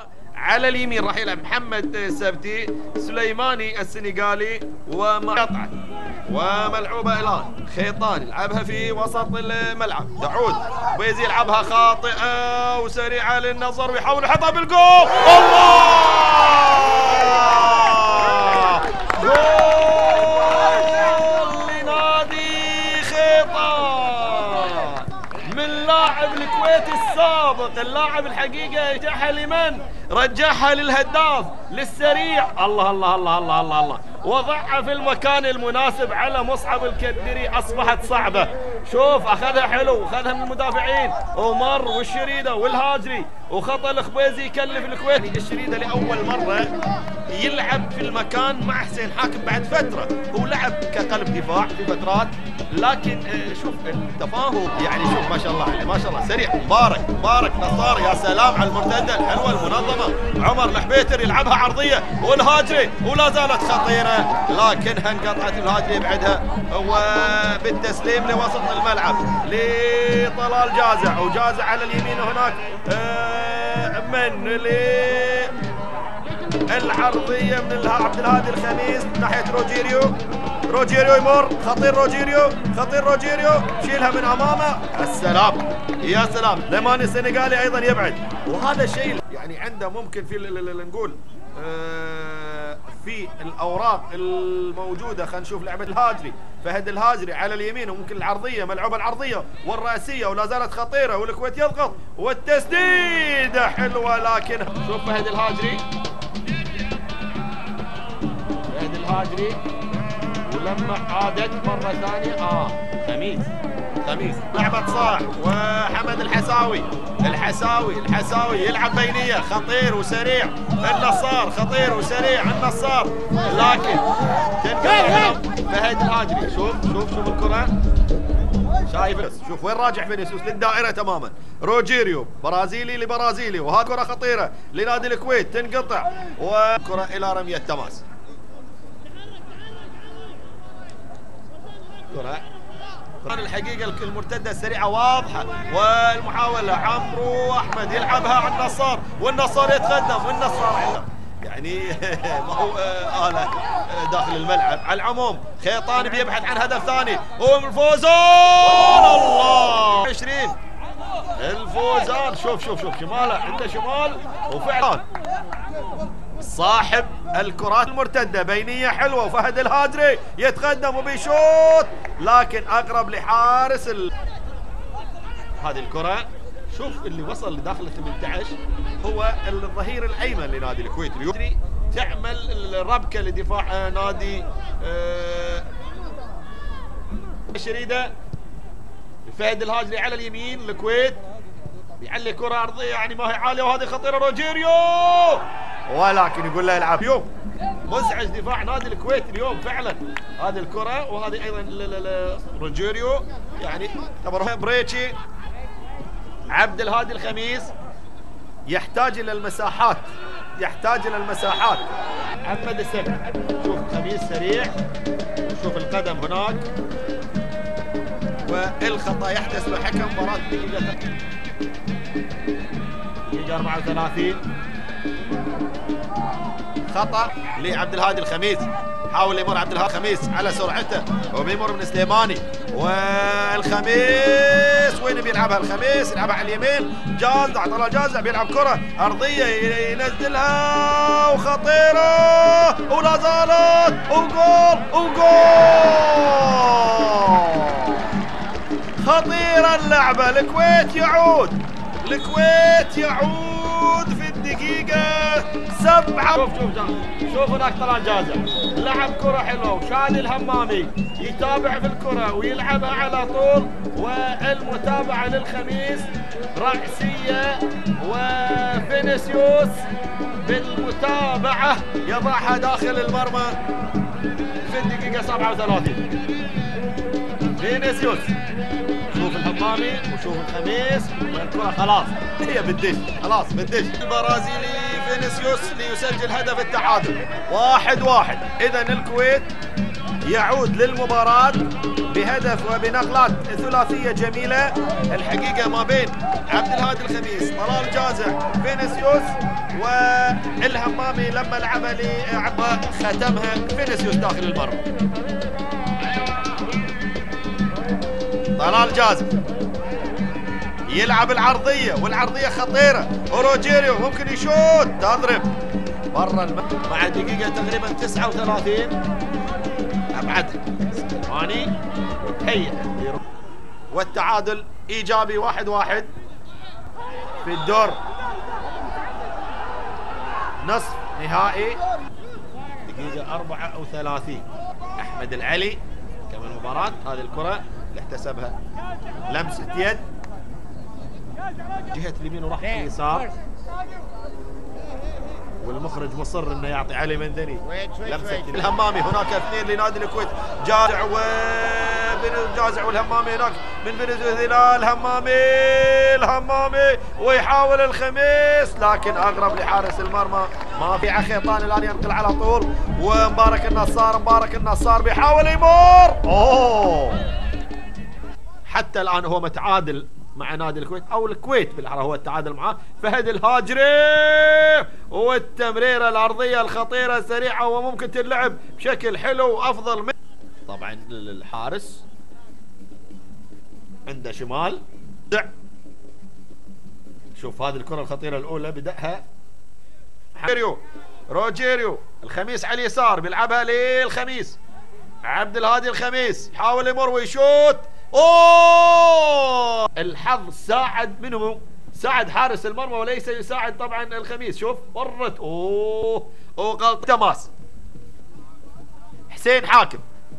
على اليمين راح يلعب محمد السبتي، سليماني السنغالي وقطعة وملعوبة الآن خيطان يلعبها في وسط الملعب، تعود بيزي يلعبها خاطئة وسريعة للنظر ويحاول يحطها بالجول. الله جول لنادي خيطان من لاعب الكويت السابق، اللاعب الحقيقة يرجعها لمن؟ رجعها للهداف للسريع. الله الله الله الله الله الله، وضعها في المكان المناسب على مصعب الكدري، اصبحت صعبة. شوف اخذها حلو، اخذها من المدافعين ومر والشريدة والهاجري وخطأ الخبيزي يكلف الكويت. الشريدة لأول مرة يلعب في المكان مع حسين حاكم بعد فترة، هو لعب كقلب دفاع في فترات، لكن شوف التفاهم يعني، شوف ما شاء الله عليه ما شاء الله سريع. مبارك نصار، يا سلام على المرتدة الحلوة المنظمة. عمر الحبيتر يلعبها عرضية والهاجري ولا زالت خطيرة، لكنها انقطعت الهاجري بعدها وبالتسليم لوسط الملعب لطلال جازع، وجازع على اليمين هناك من العرضية من عبد الهادي الخميس ناحية روجيريو يمر، خطير روجيريو شيلها من امامه. السلام يا سلام. ليماني السنغالي ايضا يبعد، وهذا الشيء يعني عنده ممكن في نقول في الاوراق الموجوده. خلينا نشوف لعبه الهاجري، فهد الهاجري على اليمين، وممكن العرضيه ملعوبه العرضيه والراسيه ولا زالت خطيره، والكويت يضغط والتسديده حلوه، لكن شوف فهد الهاجري ولما عادت مرة ثانية خميس لعبة صاح وحمد الحساوي يلعب بينية، خطير وسريع النصار، النصار، لكن تنقل فهد الهاجري. شوف الكرة، شايف شوف وين راجع فينيسيوس للدائرة تماما. روجيريو برازيلي لبرازيلي، وهذه كرة خطيرة لنادي الكويت تنقطع، وكرة إلى رمية تماس. الحقيقة المرتدة السريعة واضحة، والمحاولة عمرو أحمد يلعبها على النصار، والنصار يتقدم، والنصار يعني ما هو آلة داخل الملعب. على العموم خيطان بيبحث عن هدف ثاني، والفوزان الله 20 الفوزان. شوف شماله عنده شمال، وفعلا صاحب الكرات المرتدة بينية حلوة، وفهد الهاجري يتقدم وبيشوط، لكن أقرب لحارس هذه الكرة. شوف اللي وصل لداخل 18 هو الظهير الأيمن لنادي الكويت اليوم، تعمل ربكة لدفاع نادي الشريدة. فهد الهاجري على اليمين، الكويت يعلي كرة أرضية يعني ما هي عالية، وهذه خطيرة روجيريو، ولكن يقول له العب. اليوم مزعج دفاع نادي الكويت اليوم فعلا، هذه الكرة، وهذه ايضا روجيريو يعني اعتبرها بريتشي. عبد الهادي الخميس يحتاج الى المساحات، محمد السبت. شوف خميس سريع، شوف القدم هناك، والخطا يحتسب حكم مباراة دقيقة 34. خطأ لعبد الهادي الخميس، حاول يمر عبد الهادي الخميس على سرعته، وبيمر من سليماني، والخميس وين بيلعبها؟ الخميس يلعبها على اليمين، جازع طلع جازع بيلعب كرة أرضية ينزلها وخطيرة ولا زالت وجول خطيرة اللعبة. الكويت يعود في الدقيقة 7. شوف هناك طلع جازع لعب كرة حلوة، وشادي الهمامي يتابع في الكرة ويلعبها على طول، والمتابعة للخميس رأسية، وفينيسيوس بالمتابعة يضعها داخل المرمى في الدقيقة 37. فينيسيوس، شوف الهمامي وشوف الخميس، والكرة خلاص هي بالدش، البرازيلي فينيسيوس ليسجل هدف التعادل 1-1. إذا الكويت يعود للمباراة بهدف وبنقلات ثلاثية جميلة الحقيقة ما بين عبد الهادي الخميس، طلال جازع، فينيسيوس، والهمامي لما لعبها لعبة ختمها فينيسيوس داخل المرمى. طلال جازع يلعب العرضية، والعرضية خطيرة، وروجيريو ممكن يشوت، تضرب برا مع دقيقة تقريبا 39 أبعدها سليماني هيئ، والتعادل إيجابي 1-1 في الدور نصف نهائي. دقيقة 34 أحمد العلي كمل المباراة. هذه الكرة اللي احتسبها لمسة يد جهة اليمين وراح اليسار، والمخرج مصر انه يعطي علي بندني لمسه. الهمامي هناك اثنين لنادي الكويت، جازع جازع والهمامي هناك من فينيسيوس الى الهمامي ويحاول الخميس لكن اقرب لحارس المرمى، ما في خيطان الان ينقل على طول. ومبارك النصار بيحاول يمر، حتى الان هو متعادل مع نادي الكويت او الكويت بالاحرى هو التعادل معاه. فهد الهاجري والتمريره الارضيه الخطيره السريعه وممكن تلعب بشكل حلو وافضل من طبعا الحارس عنده شمال. شوف هذه الكره الخطيره الاولى بدأها روجيريو الخميس على اليسار بيلعبها للخميس، عبد الهادي الخميس يحاول يمر ويشوت. الحظ ساعد منهم، ساعد حارس المرمى وليس يساعد طبعا الخميس. شوف مرت غلط تماس. حسين حاكم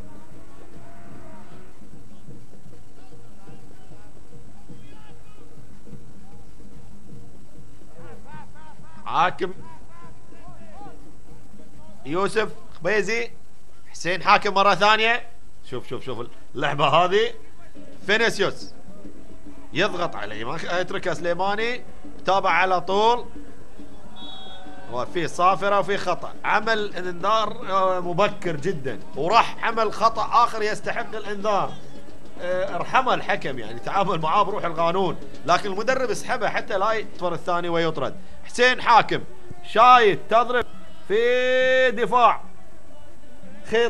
يوسف خبيزي، حسين حاكم مرة ثانية. شوف اللعبة هذه. فينيسيوس يضغط عليه ما يتركه سليماني، تابع على طول وفي صافرة وفي خطأ، عمل انذار مبكر جدا وراح عمل خطأ آخر يستحق الانذار. ارحمه الحكم يعني تعامل معاه بروح القانون، لكن المدرب اسحبه حتى لا يطفر الثاني ويطرد. حسين حاكم شايت تضرب في دفاع خيط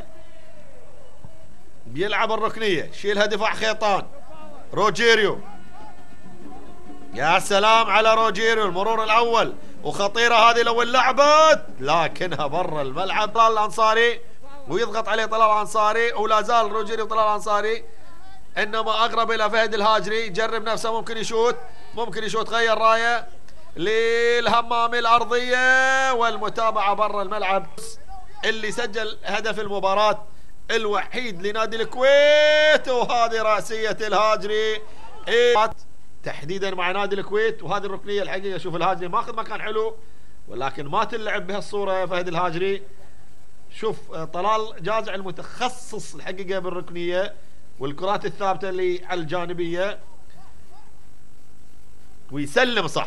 بيلعب الركنية، شيلها دفاع خيطان. روجيريو يا سلام على روجيريو، المرور الأول وخطيرة هذه لو اللعبت لكنها برا الملعب. طلال الأنصاري ويضغط عليه طلال الأنصاري ولا زال روجيريو طلال الأنصاري، إنما أقرب إلى فهد الهاجري، جرب نفسه ممكن يشوت غير راية للهمامي الأرضية والمتابعة برا الملعب. اللي سجل هدف المباراة الوحيد لنادي الكويت، وهذه رأسية الهاجري تحديدا مع نادي الكويت. وهذه الركنية الحقيقة شوف الهاجري ماخذ مكان حلو ولكن ما تلعب بهالصورة فهد الهاجري. شوف طلال جازع المتخصص الحقيقة بالركنية والكرات الثابتة اللي على الجانبية ويسلم صح.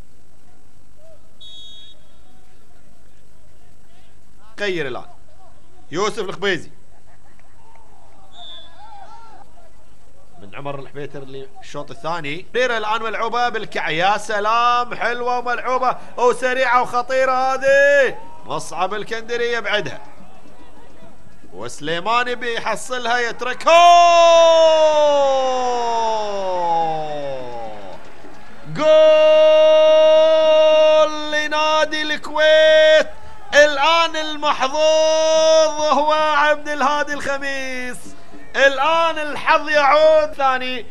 غير الآن يوسف الخبيزي من عمر الحبيتر للشوط الثاني. غير الآن ملعوبة بالكعب، يا سلام حلوة وملعوبة وسريعة وخطيرة هذه. مصعب الكندري يبعدها وسليماني بيحصلها يتركها. جول لنادي الكويت. الآن المحظوظ هو عبد الهادي الخميس. الآن الحظ يعود ثاني.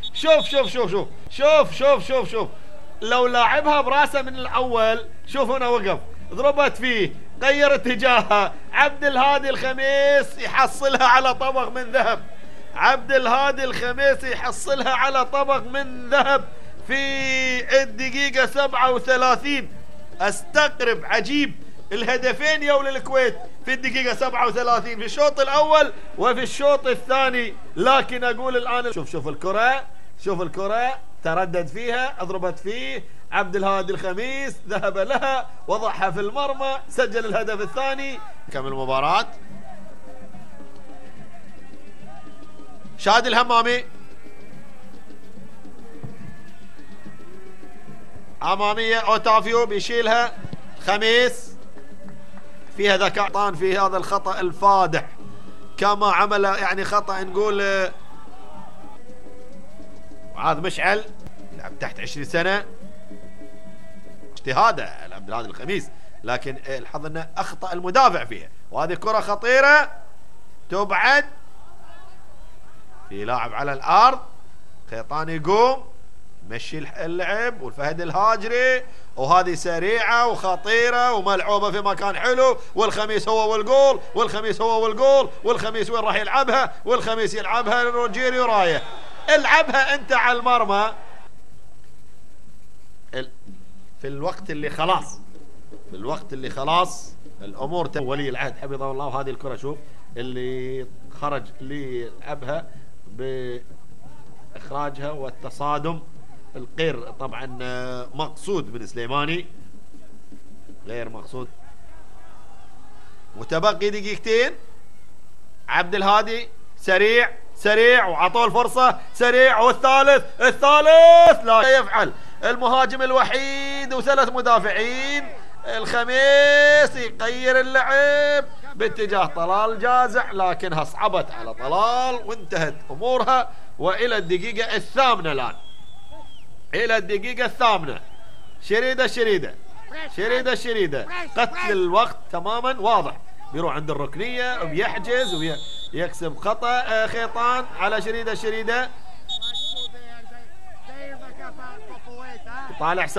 شوف لو لاعبها براسه من الأول. شوف هنا وقف ضربت فيه غير اتجاهها. عبد الهادي الخميس يحصلها على طبق من ذهب. عبد الهادي الخميس يحصلها على طبق من ذهب في الدقيقة 37. استغرب عجيب الهدفين يا للكويت في الدقيقة 37 في الشوط الأول وفي الشوط الثاني. لكن أقول الآن شوف الكرة تردد فيها، أضربت فيه عبد الهادي الخميس، ذهب لها وضعها في المرمى، سجل الهدف الثاني. كم المباراة شادي الهمامي اماميه اوتافيو بيشيلها. خميس فيها ذكاء طان في هذا الخطأ الفادح كما عمل يعني خطأ نقول معاذ مشعل لعب تحت 20 سنة اجتهاده عبد الهادي الخميس، لكن الحظ انه اخطأ المدافع فيها. وهذه كرة خطيرة تبعد في لاعب على الارض. خيطان يقوم مشي اللعب والفهد الهاجري، وهذه سريعة وخطيرة وملعوبة في مكان حلو. والخميس هو والجول، والخميس هو والجول، والخميس وين راح يلعبها؟ والخميس يلعبها لروجيريو رايه. العبها انت على المرمى في الوقت اللي خلاص، في الوقت اللي خلاص الامور ولي العهد حفظه الله. وهذه الكرة شوف اللي خرج اللي لعبها باخراجها والتصادم الغير طبعا مقصود من سليماني، غير مقصود. وتبقي دقيقتين. عبد الهادي سريع سريع وعطوه الفرصة سريع، والثالث لا يفعل. المهاجم الوحيد وثلاث مدافعين. الخميس يغير اللعب باتجاه طلال جازع، لكنها صعبت على طلال وانتهت امورها. والى الدقيقة الثامنة الان، الى الدقيقة الثامنة. شريدة قتل الوقت تماما واضح. بيروح عند الركنية وبيحجز ويكسب خطأ. خيطان على شريدة طالع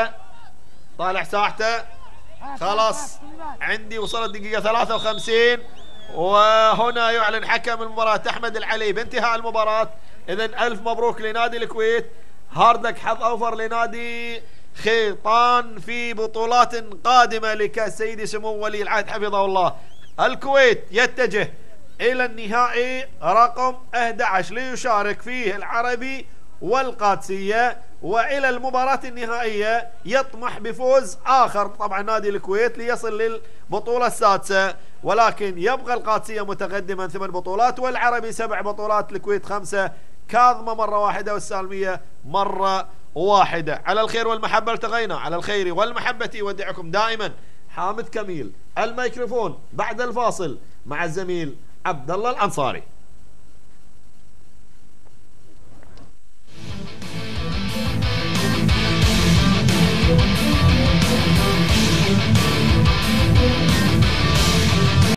ساحته خلاص. عندي وصلت دقيقة 53 وهنا يعلن حكم المباراة أحمد العلي بانتهاء المباراة. إذن ألف مبروك لنادي الكويت، هاردك حظ أوفر لنادي خيطان في بطولات قادمة لكأس سيدي سمو ولي العهد حفظه الله. الكويت يتجه إلى النهائي رقم 11 ليشارك فيه العربي والقادسية، وإلى المباراة النهائية يطمح بفوز آخر طبعا نادي الكويت ليصل للبطولة السادسة، ولكن يبقى القادسية متقدما 8 بطولات والعربي 7 بطولات، الكويت 5، كاظمة مرة واحدة والسالمية مرة واحدة. على الخير والمحبة التقينا، على الخير والمحبة يودعكم دائما حامد كميل. الميكروفون بعد الفاصل مع الزميل عبد الله الأنصاري.